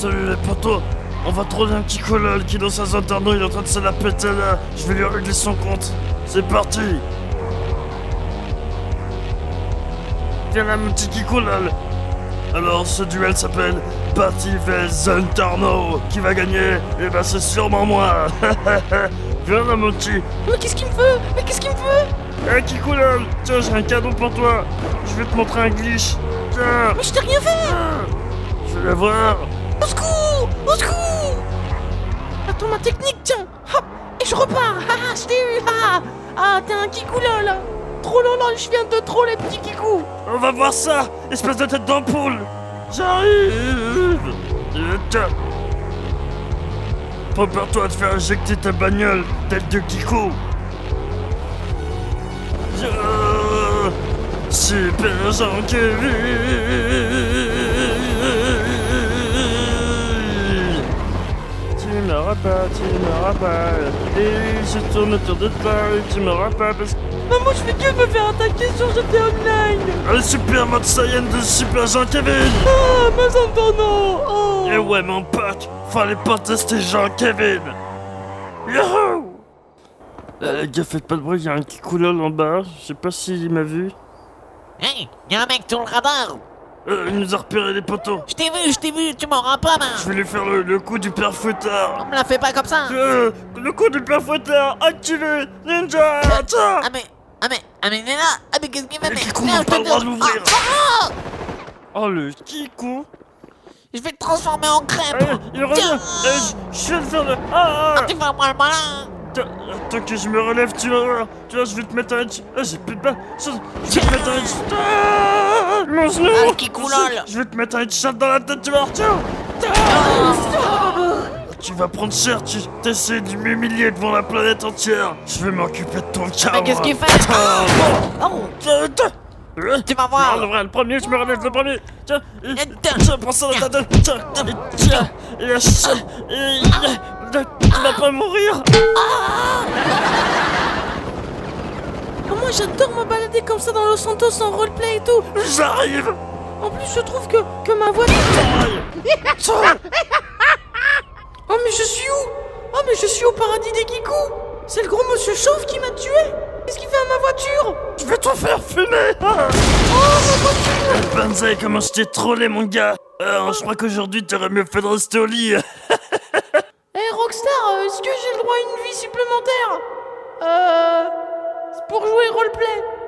Salut les potos. On va trouver un petit colol qui est dans sa zone d'arnaud, il est en train de se la péter là. Je vais lui régler son compte. C'est parti. Viens là mon petit Kikolol. Alors ce duel s'appelle Party vs Zentarno. Qui va gagner? Eh ben c'est sûrement moi. Viens là mon petit. Mais qu'est-ce qu'il me veut? Mais qu'est-ce qu'il me veut? Hey Kikolol, tiens j'ai un cadeau pour toi. Je vais te montrer un glitch. Tiens. Mais je t'ai rien fait. Je vais la voir. Au secours! Au secours! Attends ma technique, tiens! Hop! Et je repars! Ah, je t'ai eu! Ah, t'es un kikou là! Trollolol, je viens de troller, petit kikou! On va voir ça, espèce de tête d'ampoule. J'arrive. Tiens. Prépare-toi à te faire injecter ta bagnole, tête de Kikou. Super Jean-Kevin. Tu m'auras pas, et je tourne autour de toi, et tu m'auras pas parce que... Maman, je fais que me faire attaquer sur GTA Online! Le super mode Saiyan de Super Jean-Kevin. Ah, mais Antono! Oh! Et ouais mon pote, fallait pas tester Jean-Kevin. Youhou. Gars, faites pas de bruit, y'a un Kikolol en bas, je sais pas s'il m'a vu. Hey, y'a un mec sur le radar! Il nous a repéré les poteaux. Je t'ai vu, tu m'auras pas, man! Je vais lui faire le coup du père fouettard. On me la fait pas comme ça! Le coup du père fouettard, activé. Ninja, tiens. Ah mais il est là! Ah mais qu'est-ce qu'il fait? Le Kikou n'a pas le droit d'ouvrir. Oh le Kikou. Je vais te transformer en crêpe! Il revient. Je viens de faire le... Ah, tu vas moi le malin! Attends que je me relève, tu vas voir. Tu vois, je vais te mettre un... j'ai plus de balles. Je vais te mettre un... Mon genou. Ah, Kikolol! Je vais te mettre un shot dans la tête, tu vas voir, tiens. Tu vas prendre cher, tu t'essaies de m'humilier devant la planète entière. Je vais m'occuper de ton cas. Mais qu'est-ce qu'il fait? Tu vas voir! Non, le premier, je me relève le premier. Tiens, tiens, prends ça dans ta tête. Tiens, tu vas pas mourir. Moi, j'adore me balader comme ça dans Los Santos en roleplay et tout! J'arrive. En plus, je trouve que ma voiture... Oh, mais je suis où? Oh, mais je suis au paradis des Kikou! C'est le gros monsieur chauve qui m'a tué! Qu'est-ce qu'il fait à ma voiture? Je vais te faire fumer. Oh, ma voiture! Banzai, comment je t'ai trollé, mon gars. Je crois qu'aujourd'hui, t'aurais mieux fait de rester au lit. Eh, Rockstar, est-ce que j'ai le droit à une vie supplémentaire? C'est pour jouer roleplay.